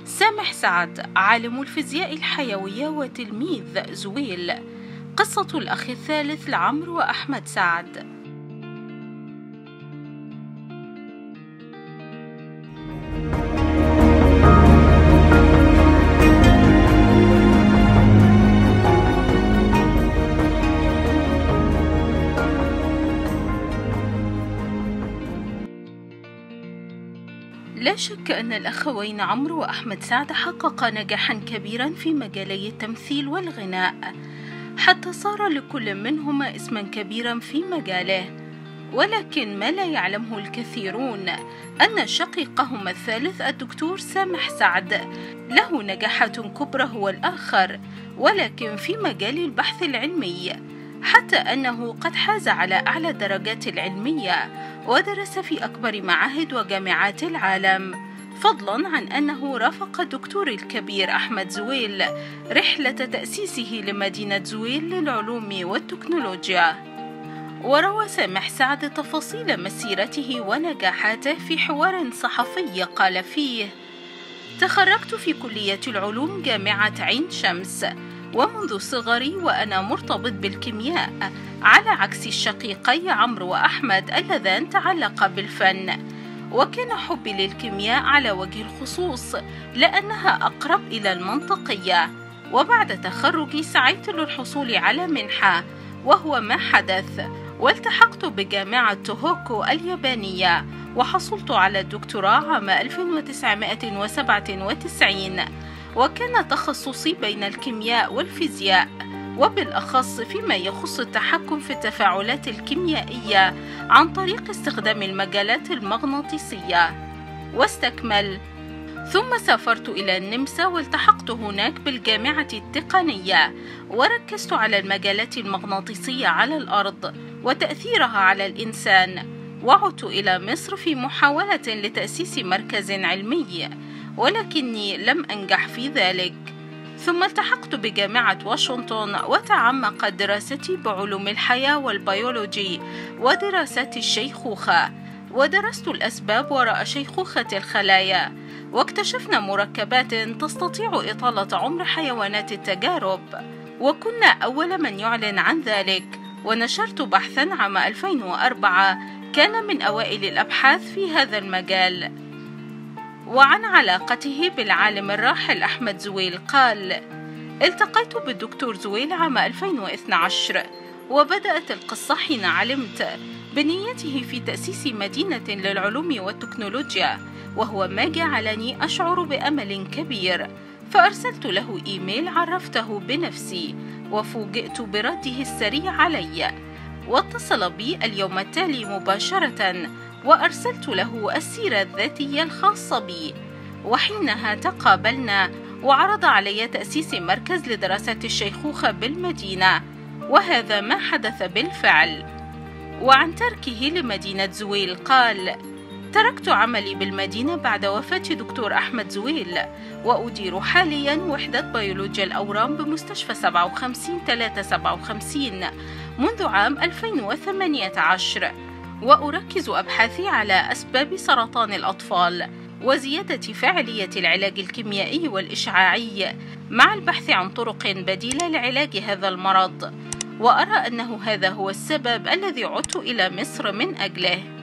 سامح سعد عالم الفيزياء الحيوية وتلميذ زويل. قصة الأخ الثالث لعمرو وأحمد سعد. لا شك أن الأخوين عمرو وأحمد سعد حققا نجاحا كبيرا في مجالي التمثيل والغناء، حتى صار لكل منهما اسما كبيرا في مجاله. ولكن ما لا يعلمه الكثيرون أن شقيقهما الثالث الدكتور سامح سعد له نجاحات كبرى هو الآخر، ولكن في مجال البحث العلمي، حتى أنه قد حاز على أعلى الدرجات العلمية ودرس في أكبر معاهد وجامعات العالم، فضلا عن أنه رافق الدكتور الكبير أحمد زويل رحلة تأسيسه لمدينة زويل للعلوم والتكنولوجيا. وروى سامح سعد تفاصيل مسيرته ونجاحاته في حوار صحفي قال فيه: تخرجت في كلية العلوم جامعة عين شمس، ومنذ صغري وأنا مرتبط بالكيمياء، على عكس الشقيقي عمرو وأحمد اللذان تعلقا بالفن. وكان حبي للكيمياء على وجه الخصوص لأنها أقرب إلى المنطقية. وبعد تخرجي سعيت للحصول على منحة، وهو ما حدث، والتحقت بجامعة توهوكو اليابانية، وحصلت على الدكتوراه عام 1997، وكان تخصصي بين الكيمياء والفيزياء، وبالأخص فيما يخص التحكم في التفاعلات الكيميائية عن طريق استخدام المجالات المغناطيسية. واستكمل: ثم سافرت إلى النمسا والتحقت هناك بالجامعة التقنية، وركزت على المجالات المغناطيسية على الأرض وتأثيرها على الإنسان. وعدت إلى مصر في محاولة لتأسيس مركز علمي، ولكني لم أنجح في ذلك. ثم التحقت بجامعة واشنطن وتعمقت دراستي بعلوم الحياة والبيولوجي ودراسات الشيخوخة، ودرست الأسباب وراء شيخوخة الخلايا، واكتشفنا مركبات تستطيع إطالة عمر حيوانات التجارب، وكنا أول من يعلن عن ذلك. ونشرت بحثا عام 2004 كان من أوائل الأبحاث في هذا المجال. وعن علاقته بالعالم الراحل أحمد زويل قال: التقيت بالدكتور زويل عام 2012، وبدأت القصة حين علمت بنيته في تأسيس مدينة للعلوم والتكنولوجيا، وهو ما جعلني أشعر بأمل كبير، فأرسلت له إيميل عرفته بنفسي، وفوجئت برده السريع علي، واتصل بي اليوم التالي مباشرة، وأرسلت له السيرة الذاتية الخاصة بي، وحينها تقابلنا وعرض علي تأسيس مركز لدراسات الشيخوخة بالمدينة، وهذا ما حدث بالفعل. وعن تركه لمدينة زويل قال: تركت عملي بالمدينة بعد وفاة دكتور أحمد زويل، وأدير حاليا وحدة بيولوجيا الأورام بمستشفى 57-357 منذ عام 2018، وأركز أبحاثي على أسباب سرطان الأطفال وزيادة فاعلية العلاج الكيميائي والإشعاعي، مع البحث عن طرق بديلة لعلاج هذا المرض، وأرى أنه هذا هو السبب الذي عدت إلى مصر من أجله.